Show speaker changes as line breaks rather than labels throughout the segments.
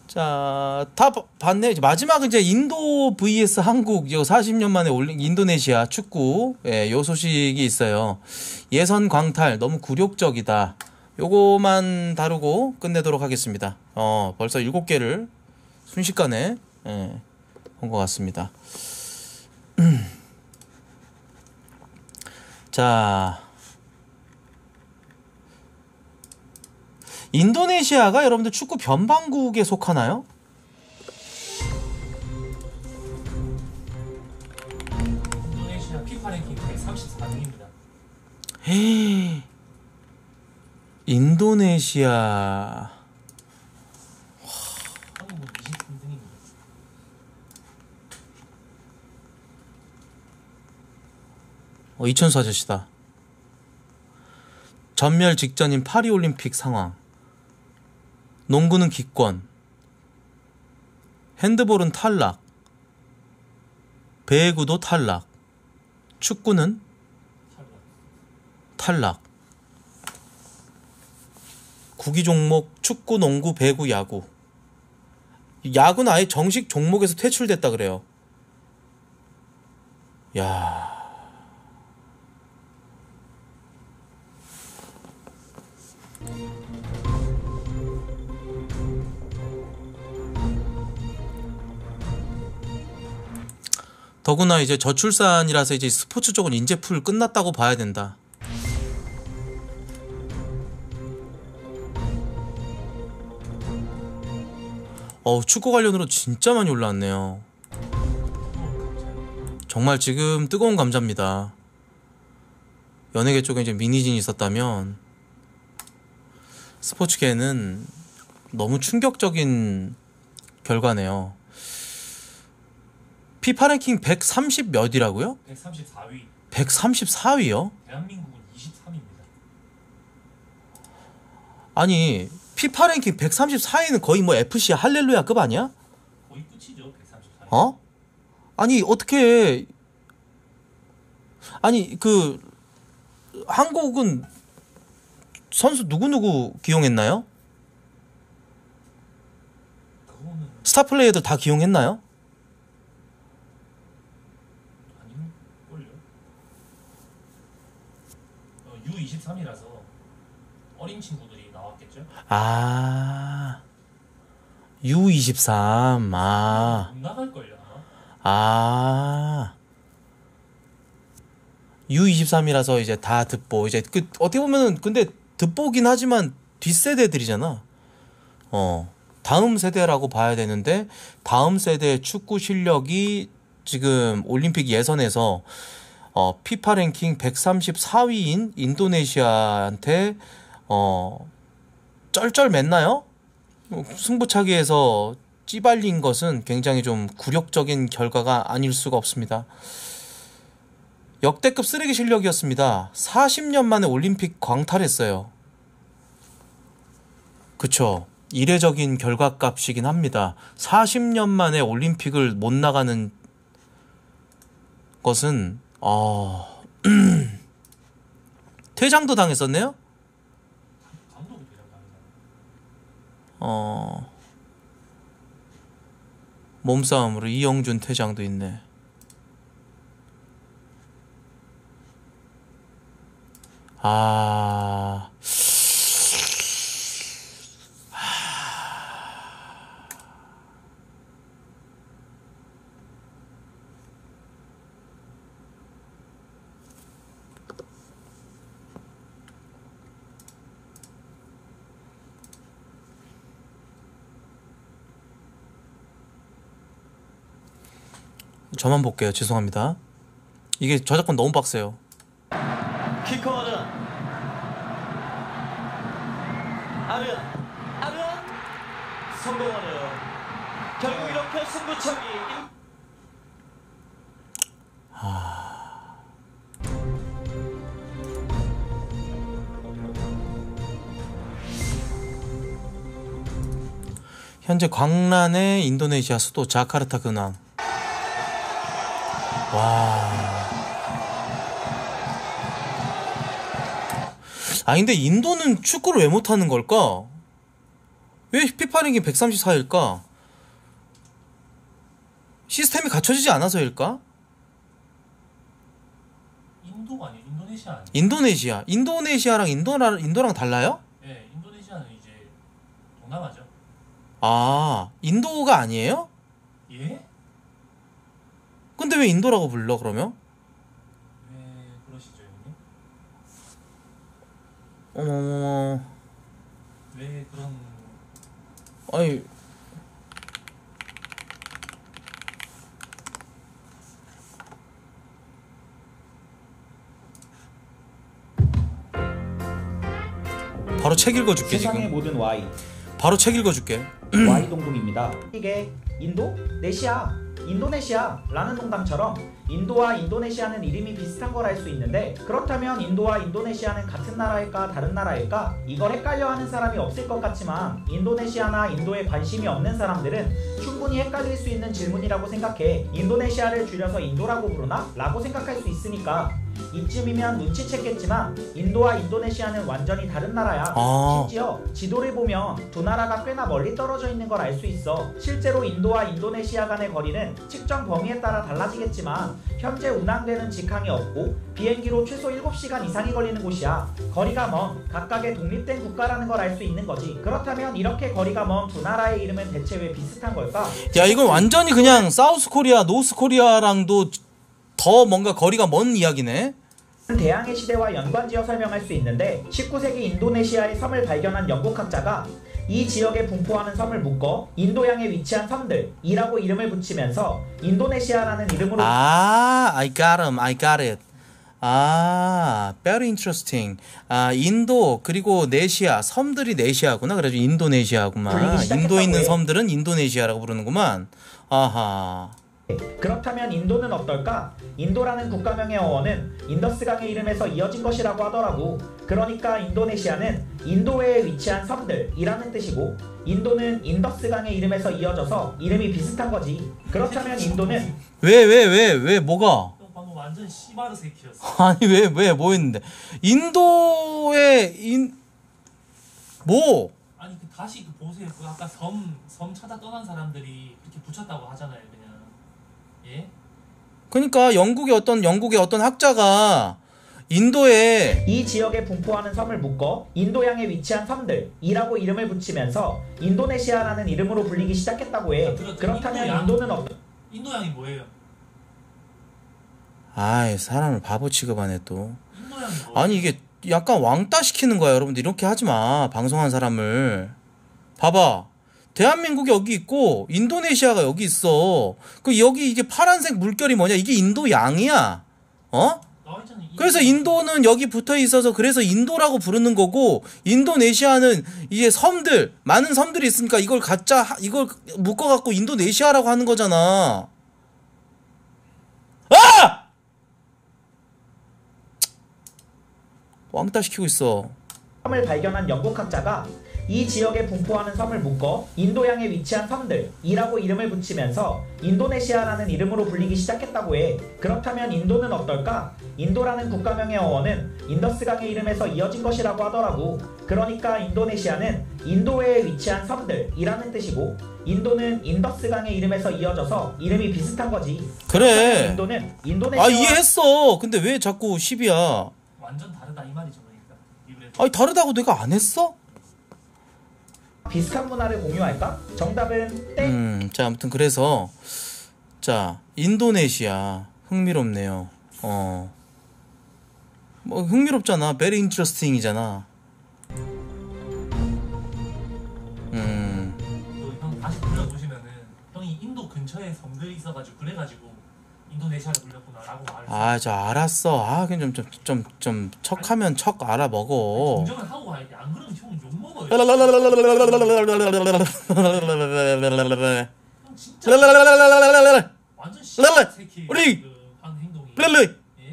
자, 다 봤네. 마지막은 이제 인도 vs 한국, 요 40년 만에 올린 인도네시아 축구, 예, 요 소식이 있어요. 예선 광탈, 너무 굴욕적이다. 요거만 다루고 끝내도록 하겠습니다. 벌써 7개를 순식간에, 예, 본 것 같습니다. 자, 인도네시아가 여러분들 축구 변방국에 속하나요?
인도네시아 피파 랭킹 134등입니다.
인도네시아
한국은 23등입니다.
이천수 아저씨다. 전멸 직전인 파리올림픽 상황. 농구는 기권, 핸드볼은 탈락, 배구도 탈락, 축구는 탈락. 구기 종목 축구, 농구, 배구, 야구. 야구는 아예 정식 종목에서 퇴출됐다 그래요. 야. 더구나 이제 저출산이라서 이제 스포츠 쪽은 인재풀 끝났다고 봐야 된다. 축구 관련으로 진짜 많이 올라왔네요. 정말 지금 뜨거운 감자입니다. 연예계 쪽에 이제 민희진이 있었다면 스포츠계는 너무 충격적인 결과네요. 피파 랭킹 130 몇이라고요?
134위.
134위요?
대한민국은 23위입니다.
아니, 피파 랭킹 134위는 거의 뭐 FC 할렐루야급 아니야?
거의 끝이죠. 134위.
아니, 어떻게 아니, 한국은 선수 누구누구 기용했나요?
그거는
스타 플레이어들 다 기용했나요?
아닐걸요. U23이라서 어린 친구들이 나왔겠죠?
U23.
못 나갈걸요 아마?
U23이라서 이제 다 듣보. 이제 어떻게 보면은 근데 듣보긴 하지만 뒷세대들이잖아. 다음 세대라고 봐야 되는데 다음 세대 축구 실력이 지금 올림픽 예선에서 피파 랭킹 134위인 인도네시아한테 쩔쩔맸나요? 승부차기에서 찌발린 것은 굉장히 좀 굴욕적인 결과가 아닐 수가 없습니다. 역대급 쓰레기 실력이었습니다. 40년 만에 올림픽 광탈했어요. 그쵸. 이례적인 결과값이긴 합니다. 40년 만에 올림픽을 못 나가는 것은 퇴장도 당했었네요?
감독이 퇴장당했나요?
몸싸움으로 이영준 퇴장도 있네. 저만 볼게요. 죄송합니다. 이게 저작권 너무 빡세요.
키커는 아르 성공하네요. 결국 이렇게 승부차기.
현재 광란의 인도네시아 수도 자카르타 근황. 근데 인도는 축구를 왜 못하는 걸까? 왜 피파 랭킹 134일까? 시스템이 갖춰지지 않아서일까?
인도가 아니에요. 인도네시아 아니에요.
인도네시아. 인도네시아랑 인도랑 달라요?
네, 인도네시아는 이제 동남아죠.
아, 인도가 아니에요?
예?
근데 왜 인도라고 불러 그러면?
왜 그러시죠, 형님?
어머머머.
왜 그런
아니, 바로 책 읽어줄게
세상의
지금.
모든 Y
바로 책 읽어줄게.
Y 동동입니다. 이게 인도네시아라는 농담처럼 인도와 인도네시아는 이름이 비슷한 걸 알 수 있는데, 그렇다면 인도와 인도네시아는 같은 나라일까 다른 나라일까? 이걸 헷갈려하는 사람이 없을 것 같지만 인도네시아나 인도에 관심이 없는 사람들은 충분히 헷갈릴 수 있는 질문이라고 생각해. 인도네시아를 줄여서 인도라고 부르나? 라고 생각할 수 있으니까. 이쯤이면 눈치챘겠지만 인도와 인도네시아는 완전히 다른 나라야. 심지어 지도를 보면 두 나라가 꽤나 멀리 떨어져 있는 걸 알 수 있어. 실제로 인도와 인도네시아 간의 거리는 측정 범위에 따라 달라지겠지만 현재 운항되는 직항이 없고 비행기로 최소 7시간 이상이 걸리는 곳이야. 거리가 먼 각각의 독립된 국가라는 걸 알 수 있는 거지. 그렇다면 이렇게 거리가 먼 두 나라의 이름은 대체 왜 비슷한 걸까?
야, 이건 완전히 그냥 사우스 코리아, 노스 코리아랑도 더 뭔가 거리가 먼 이야기네.
대항해 시대와 연관지어 설명할 수 있는데, 19세기 인도네시아의 섬을 발견한 영국학자가 이 지역에 분포하는 섬을 묶어 인도양에 위치한 섬들이라고 이름을 붙이면서 인도네시아라는 이름으로
I got it. very interesting. 인도 그리고 네시아, 섬들이 네시아구나. 그래서 인도네시아구만. 인도에 있는 섬들은 인도네시아라고 부르는구만. 아하.
그렇다면 인도는 어떨까? 인도라는 국가명의 어원은 인더스강의 이름에서 이어진 것이라고 하더라고. 그러니까 인도네시아는 인도에 위치한 섬들이라는 뜻이고, 인도는 인더스강의 이름에서 이어져서 이름이 비슷한 거지. 그렇다면 인도는
왜 뭐가?
형 방금 완전 씨바르 새끼였어.
아니 뭐 했는데? 인도의 뭐?
아니 그 다시 그 보세요. 그 아까 섬 찾아 떠난 사람들이 그렇게 붙였다고 하잖아요, 그냥. 예?
그러니까 영국의 어떤 학자가 인도에
이 지역에 분포하는 섬을 묶어 인도양에 위치한 섬들이라고 이름을 붙이면서 인도네시아라는 이름으로 불리기 시작했다고 해. 그렇다면 인도는 어떤?
인도양이 뭐예요?
아이, 사람을 바보 취급하네 또.
인도양이 뭐예요?
아니, 이게 약간 왕따 시키는 거야, 여러분들. 이렇게 하지 마. 방송한 사람을. 봐봐. 대한민국이 여기 있고 인도네시아가 여기 있어. 그 여기 이게 파란색 물결이 뭐냐? 이게 인도 양이야. 어? 그래서 인도는 여기 붙어 있어서 그래서 인도라고 부르는 거고, 인도네시아는 이제 섬들, 많은 섬들이 있으니까 이걸 묶어 갖고 인도네시아라고 하는 거잖아. 아! 왕따 시키고 있어.
섬을 발견한 영국학자가 이 지역에 분포하는 섬을 묶어 인도양에 위치한 섬들이라고 이름을 붙이면서 인도네시아라는 이름으로 불리기 시작했다고 해. 그렇다면 인도는 어떨까? 인도라는 국가명의 어원은 인더스강의 이름에서 이어진 것이라고 하더라고. 그러니까 인도네시아는 인도에 위치한 섬들이라는 뜻이고, 인도는 인더스강의 이름에서 이어져서 이름이 비슷한 거지.
그래.
인도는 인도네시아.
이해했어. 근데 왜 자꾸 10이야?
완전 다르다 이 말이죠, 그러니까.
아니, 다르다고 내가 안 했어?
비슷한 문화를 공유할까? 정답은 땡.
자, 아무튼 그래서 자, 인도네시아 흥미롭네요. 뭐 흥미롭잖아. very interesting이잖아.
형 다시 불러보시면은 형이 인도 근처에 섬들이 있어가지고 그래가지고 인도네시아를 불렸구나라고 말을.
저 알았어. 그냥 좀 척하면 척 알아먹어.
정정을 하고 가야 돼. 안 그러면 형 욕먹어요. 형 진짜 완전 씨발 새끼
우리
한 행동이. 예?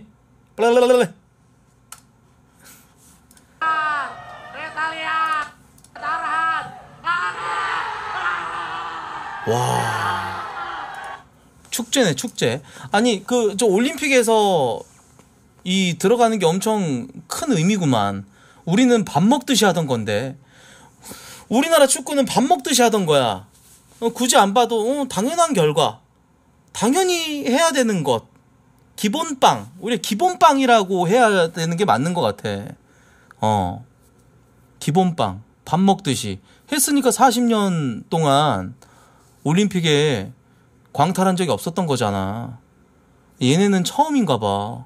와, 축제네, 축제. 아니, 저 올림픽에서 이 들어가는 게 엄청 큰 의미구만. 우리는 밥 먹듯이 하던 건데, 우리나라 축구는 밥 먹듯이 하던 거야. 굳이 안 봐도 당연한 결과. 당연히 해야 되는 것. 기본빵. 우리 기본빵이라고 해야 되는 게 맞는 것 같아. 기본빵. 밥 먹듯이. 했으니까 40년 동안 올림픽에 광탈한 적이 없었던 거잖아. 얘네는 처음인가 봐.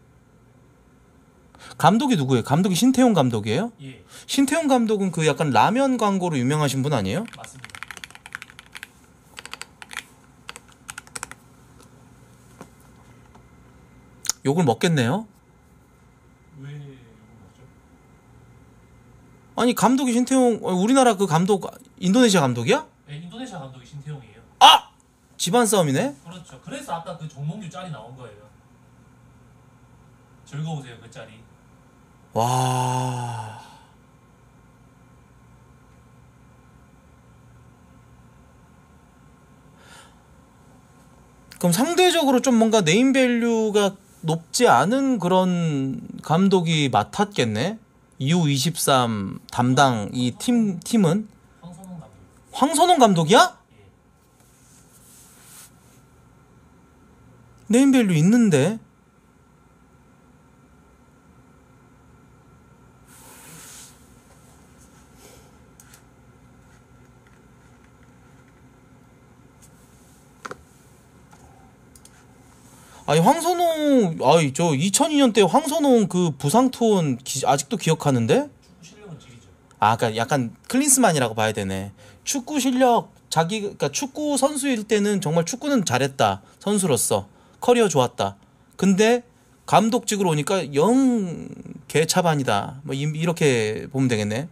감독이 누구예요? 감독이 신태용 감독이에요?
예,
신태용 감독은 그 약간 라면 광고로 유명하신 분 아니에요?
맞습니다.
욕을 먹겠네요?
왜 뭐죠?
아니 감독이 신태용 우리나라 그 감독 인도네시아 감독이야?
네, 인도네시아 감독이 신태용이에요.
아! 집안 싸움이네?
그렇죠. 그래서 아까 그 정몽규 짤이 나온 거예요. 즐거우세요 그 짤이.
와... 그럼 상대적으로 좀 뭔가 네임밸류가 높지 않은 그런 감독이 맡았겠네? U23 담당 이 팀은?
황선홍 감독.
황선홍 감독이야?
예.
네임밸류 있는데? 아니 황선홍 저 2002년 때 황선홍 그 부상 투혼 아직도 기억하는데?
축구 실력은 지리죠.
아, 그러니까 약간 클린스만이라고 봐야 되네. 축구 실력 그러니까 축구 선수일 때는 정말 축구는 잘했다. 선수로서 커리어 좋았다. 근데 감독직으로 오니까 영 개차반이다. 뭐 이렇게 보면 되겠네.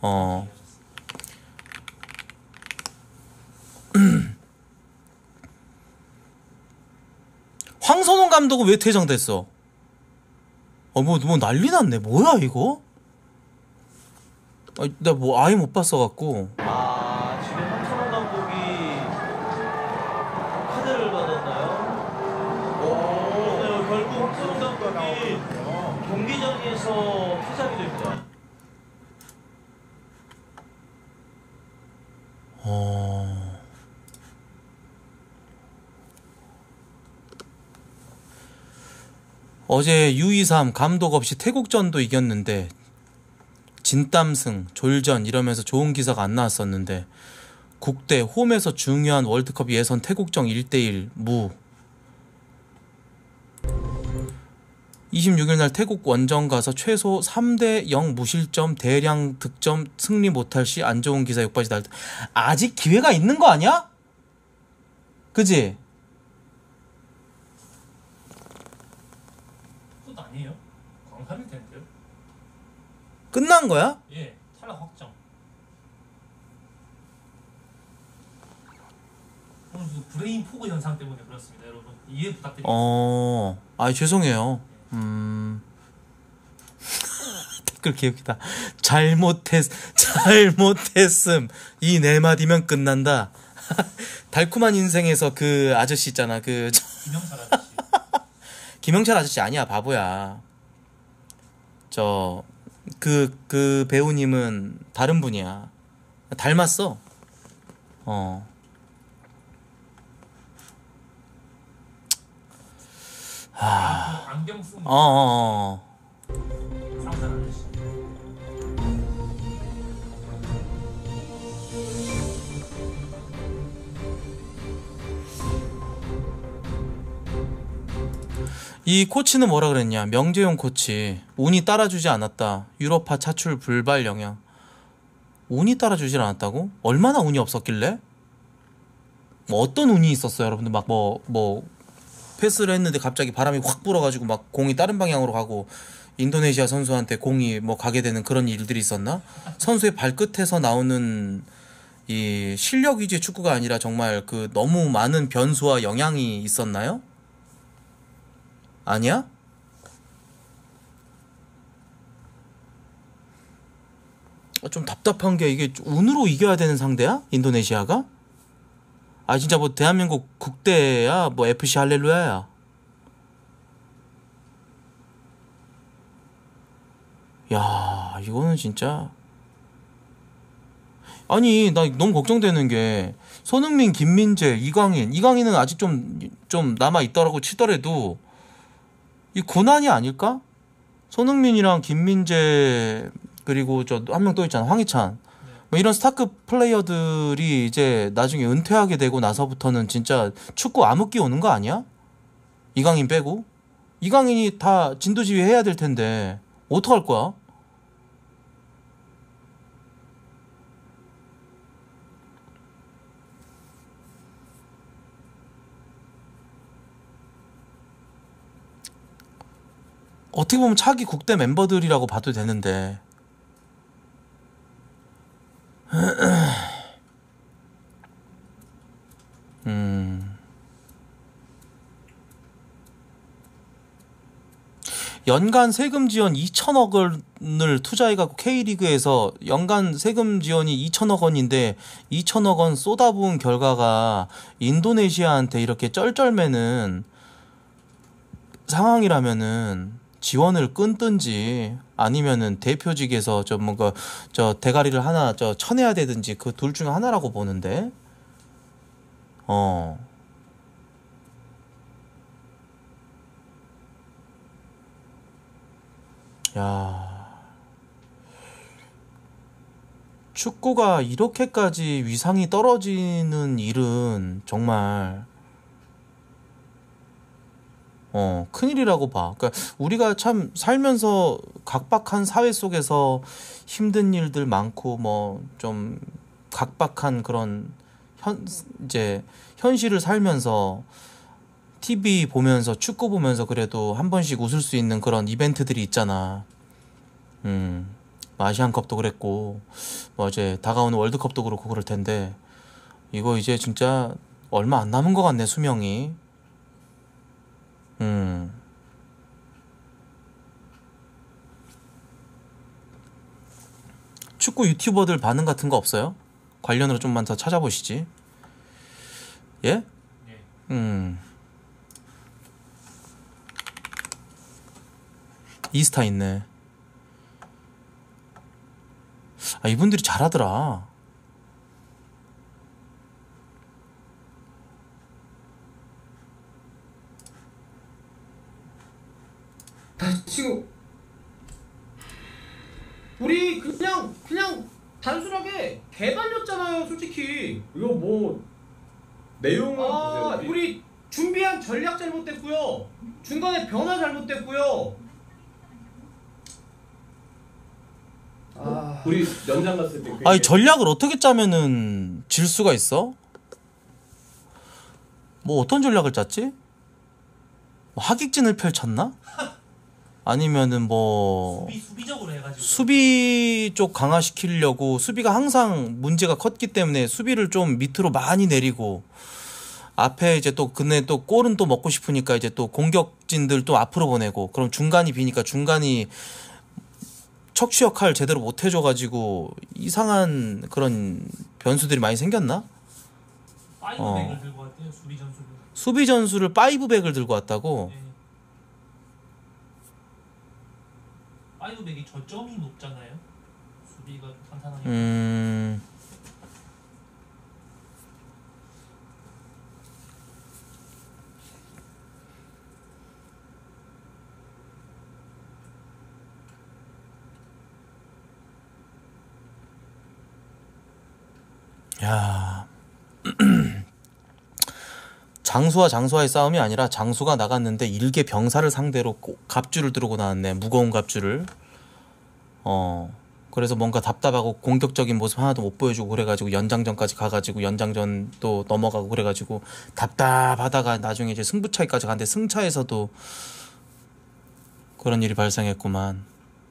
황선홍 감독은 왜 퇴장됐어? 뭐 난리 났네. 뭐야 이거? 나 뭐 아예 못 봤어갖고.
지금 황선홍 감독이 카드를 받았나요? 네, 결국 황선홍 감독이 경기장에서 퇴장이 됩니다.
어제 U23 감독 없이 태국전도 이겼는데 진땀승, 졸전 이러면서 좋은 기사가 안 나왔었는데 국대 홈에서 중요한 월드컵 예선 태국전 1대1 무 26일 날 태국 원정 가서 최소 3대0 무실점 대량 득점 승리 못할 시 안 좋은 기사 욕받이 날 때 아직 기회가 있는 거 아니야? 그지?
그것도 아니에요. 광탈일 텐데요.
끝난 거야?
예, 탈락 확정. 오늘 그 브레인 포그 현상 때문에 그렇습니다, 여러분. 이해 부탁드립니다.
죄송해요. 댓글 기억이다. 잘못했음. 이 네 마디면 끝난다. 달콤한 인생에서 그 아저씨 있잖아.
김영철 아저씨.
김영철 아저씨 아니야, 바보야. 그 배우님은 다른 분이야. 닮았어.
안경 쓴 상산 아저씨.
이 코치는 뭐라 그랬냐? 명재용 코치. 운이 따라주지 않았다. 유럽파 차출 불발 영향. 운이 따라주질 않았다고? 얼마나 운이 없었길래? 뭐 어떤 운이 있었어요, 여러분들? 막 패스를 했는데 갑자기 바람이 확 불어가지고 막 공이 다른 방향으로 가고 인도네시아 선수한테 공이 뭐 가게 되는 그런 일들이 있었나? 선수의 발끝에서 나오는 이 실력 위주의 축구가 아니라 정말 그 너무 많은 변수와 영향이 있었나요? 아니야? 좀 답답한 게 이게 운으로 이겨야 되는 상대야? 인도네시아가? 진짜 뭐 대한민국 국대야? 뭐 FC 할렐루야야? 야, 이거는 진짜 아니 나 너무 걱정되는 게 손흥민, 김민재, 이강인은 아직 좀 남아 있더라고 치더라도 이 고난이 아닐까? 손흥민이랑 김민재 그리고 저 한 명 또 있잖아 황희찬 뭐 이런 스타급 플레이어들이 이제 나중에 은퇴하게 되고 나서부터는 진짜 축구 암흑기 오는 거 아니야? 이강인 빼고 이강인이 다 진두지휘 해야 될 텐데 어떡할 거야? 어떻게 보면 차기 국대 멤버들이라고 봐도 되는데 연간 세금 지원 2천억 원을 투자해갖고 K리그에서 연간 세금 지원이 2천억 원인데 2천억 원 쏟아부은 결과가 인도네시아한테 이렇게 쩔쩔매는 상황이라면은 지원을 끊든지 아니면은 대표직에서 저 뭔가 저 대가리를 하나 저 쳐내야 되든지 그 둘 중 하나라고 보는데 야 축구가 이렇게까지 위상이 떨어지는 일은 정말 큰일이라고 봐. 그러니까 우리가 참 살면서 각박한 사회 속에서 힘든 일들 많고 뭐 좀 각박한 그런 이제 현실을 살면서 TV 보면서 축구 보면서 그래도 한 번씩 웃을 수 있는 그런 이벤트들이 있잖아. 아시안컵도 그랬고 뭐 이제 다가오는 월드컵도 그렇고 그럴 텐데 이거 이제 진짜 얼마 안 남은 것 같네 수명이. 축구 유튜버들 반응 같은 거 없어요? 관련으로 좀만 더 찾아보시지. 예?
예.
이스타 있네. 아, 이분들이 잘하더라.
지금 우리 그냥 단순하게 개발렸잖아요, 솔직히.
이거 뭐 내용은 보세요.
우리 준비한 전략 잘못됐고요. 중간에 변화 잘못됐고요.
우리 연장 갔을 때
아니 전략을 어떻게 짜면은 질 수가 있어? 뭐 어떤 전략을 짰지? 뭐 하객진을 펼쳤나? 아니면은 뭐
수비적으로 해가지고
수비 쪽 강화시키려고 수비가 항상 문제가 컸기 때문에 수비를 좀 밑으로 많이 내리고 앞에 이제 또 근데 또 골은 또 먹고 싶으니까 이제 또 공격진들 또 앞으로 보내고 그럼 중간이 비니까 중간이 척추 역할 제대로 못 해줘가지고 이상한 그런 변수들이 많이 생겼나?
파이브백을 들고 왔대요.
수비 전술을 5백을 들고 왔다고?
네. 파이브백이 저점이 높잖아요. 수비가 좀 탄탄하게.
야 장수와의 싸움이 아니라 장수가 나갔는데 일개 병사를 상대로 갑주를 들고 나왔네. 무거운 갑주를. 그래서 뭔가 답답하고 공격적인 모습 하나도 못 보여주고 그래가지고 연장전까지 가가지고 연장전 또 넘어가고 그래가지고 답답하다가 나중에 이제 승부차이까지 갔는데 승차에서도 그런 일이 발생했구만.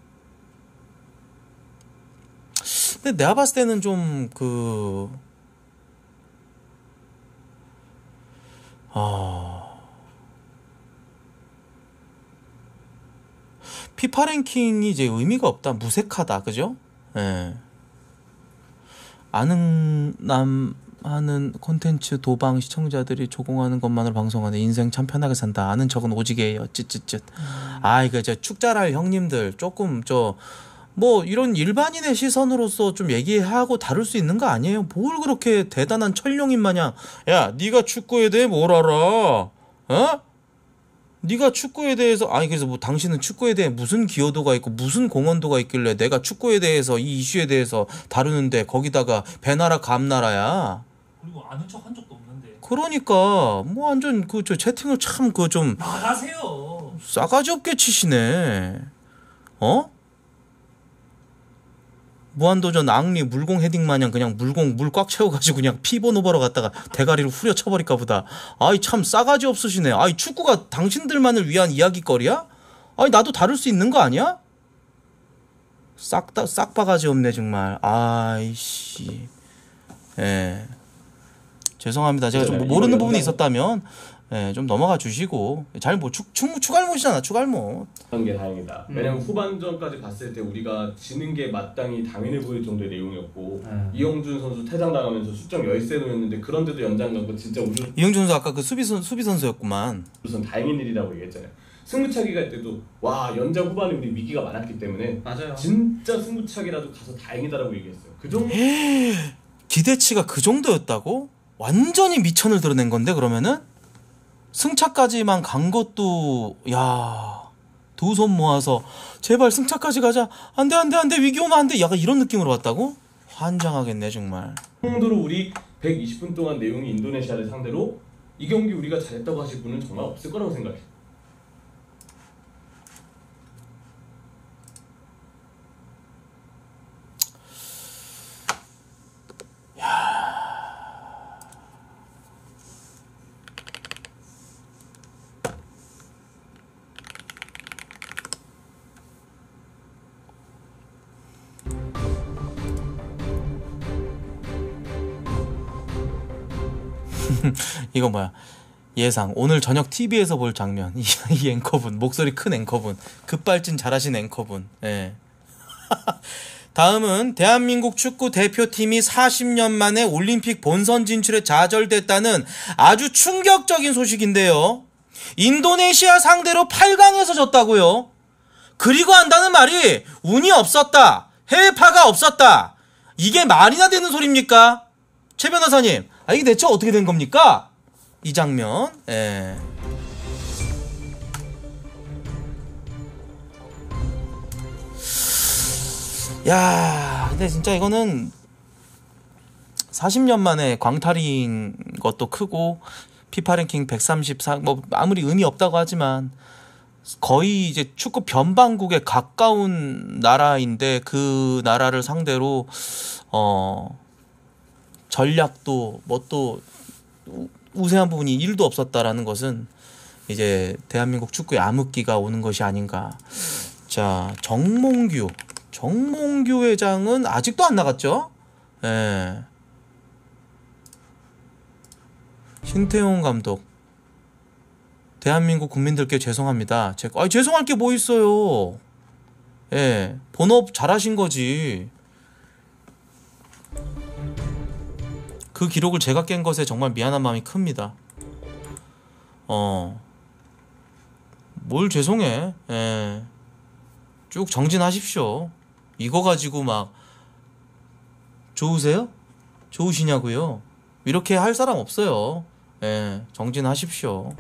근데 내가 봤을 때는 좀 피파 랭킹이 이제 의미가 없다. 무색하다. 그죠? 예. 아는 남 하는 콘텐츠 도방 시청자들이 조공하는 것만으로 방송하네. 인생 참 편하게 산다. 아는 척은 오지게예요. 쯧쯧쯧. 이거 저 축자랄 형님들 조금 뭐 이런 일반인의 시선으로서 좀 얘기하고 다룰 수 있는 거 아니에요? 뭘 그렇게 대단한 천룡인 마냥 야 네가 축구에 대해 뭘 알아? 어? 네가 축구에 대해서 아니 그래서 뭐 당신은 축구에 대해 무슨 기여도가 있고 무슨 공헌도가 있길래 내가 축구에 대해서 이 이슈에 대해서 다루는데 거기다가 배나라 감나라야.
그리고 아는 척 한 적도 없는데.
그러니까 뭐 완전 그 저 채팅을 참 그 좀
나가세요.
싸가지 없게 치시네. 어? 무한도전 앙리 물공 헤딩 마냥 그냥 물공 물 꽉 채워가지고 그냥 피번 오버로 갔다가 대가리를 후려 쳐버릴까 보다. 아이 참 싸가지 없으시네. 아이 축구가 당신들만을 위한 이야기거리야? 아이 나도 다룰 수 있는 거 아니야? 싹 바가지 없네 정말. 아이씨. 예. 죄송합니다. 제가 좀 모르는 부분이 있었다면 예, 좀 넘어가 주시고 잘 뭐 추갈못이잖아 추갈못.
그런 게 다행이다. 왜냐면 후반전까지 봤을 때 우리가 지는 게 마땅히 당연해 보일 정도의 내용이었고 이영준 선수 퇴장당하면서 수적 열세 놓였는데 그런데도 연장 간거 진짜
이영준 선수 아까 그 수비 선수였구만.
우선 다행인 일이라고 얘기했잖아요. 승부차기 갈 때도 와 연장 후반에 우리 위기가 많았기 때문에
맞아요.
진짜 승부차기라도 가서 다행이다라고 얘기했어요. 그 정도
기대치가 그 정도였다고? 완전히 미천을 드러낸 건데 그러면은? 승차까지만 간 것도 야 두 손 모아서 제발 승차까지 가자 안돼 위기 오면 안돼 약간 이런 느낌으로 왔다고? 환장하겠네 정말.
정도로 우리 120분 동안 내용이 인도네시아를 상대로 이 경기 우리가 잘했다고 하실 분은 정말 없을 거라고 생각해요.
이거 뭐야 예상 오늘 저녁 TV에서 볼 장면. 이 앵커분 목소리 큰 앵커분 급발진 잘하신 앵커분. 예. 다음은 대한민국 축구 대표팀이 40년 만에 올림픽 본선 진출에 좌절됐다는 아주 충격적인 소식인데요. 인도네시아 상대로 8강에서 졌다고요. 그리고 한다는 말이 운이 없었다, 해외파가 없었다, 이게 말이나 되는 소리입니까? 최 변호사님, 이게 대체 어떻게 된 겁니까? 이 장면. 예. 야, 근데 진짜 이거는 40년 만에 광탈인 것도 크고 피파 랭킹 134, 뭐 아무리 의미 없다고 하지만 거의 이제 축구 변방국에 가까운 나라인데 그 나라를 상대로 전략도 뭐 또 우세한 부분이 1도 없었다라는 것은 이제 대한민국 축구의 암흑기가 오는 것이 아닌가. 자, 정몽규 회장은 아직도 안 나갔죠? 예. 신태용 감독, 대한민국 국민들께 죄송합니다. 죄송할 게 뭐 있어요. 예. 본업 잘하신 거지. 그 기록을 제가 깬 것에 정말 미안한 마음이 큽니다. 뭘 죄송해. 예. 쭉 정진하십시오. 이거 가지고 막 좋으세요? 좋으시냐고요? 이렇게 할 사람 없어요. 예, 정진하십시오.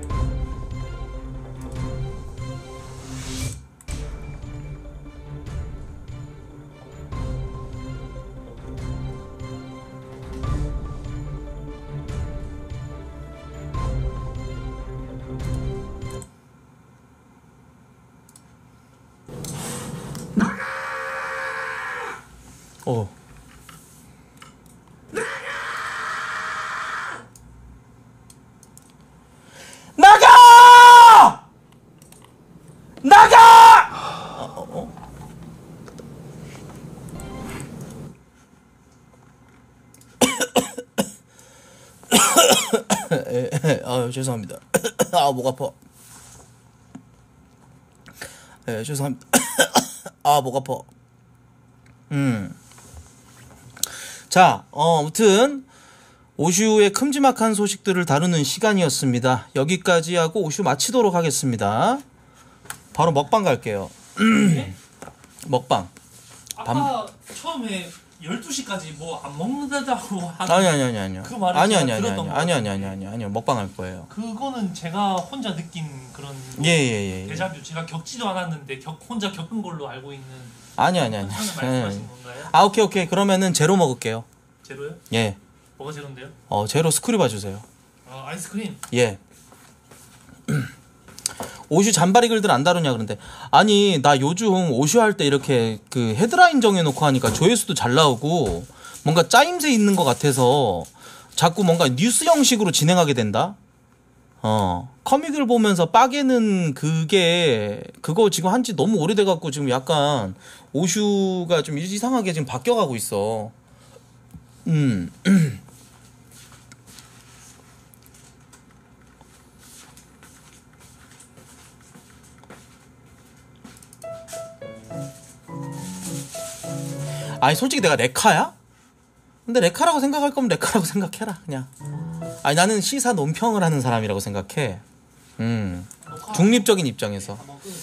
나가! 죄송합니다. 목 아파. 죄송합니다. 목 아파. 자, 아무튼 오슈의 큼지막한 소식들을 다루는 시간이었습니다. 여기까지 하고 오슈 마치도록 하겠습니다. 바로 먹방 갈게요. 먹방.
아까 처음에 12시까지 뭐 안 먹는다고
아니.
그 말을
아니
제가 들었던 것 같은데.
아니요. 먹방 할 거예요.
그거는 제가 혼자 느낀 그런
예.
데자뷰. 제가 겪지도 않았는데 혼자 겪은 걸로 알고 있는
아니.
말씀하신 건가요?
아, 오케이. 그러면은 제로 먹을게요.
제로요?
예.
뭐가 제로인데요?
제로 스크류바 주세요.
아이스크림.
예. 오슈 잔바리 글들 안 다루냐 그런데 아니 나 요즘 오슈 할 때 이렇게 그 헤드라인 정해놓고 하니까 조회수도 잘 나오고 뭔가 짜임새 있는 것 같아서 자꾸 뭔가 뉴스 형식으로 진행하게 된다. 커믹을 보면서 빠개는 그거 지금 한지 너무 오래돼갖고 지금 약간 오슈가 좀 이상하게 지금 바뀌어가고 있어. 아니 솔직히 내가 레카야? 근데 레카라고 생각할 거면 레카라고 생각해라 그냥. 아니 나는 시사 논평을 하는 사람이라고 생각해. 중립적인 입장에서.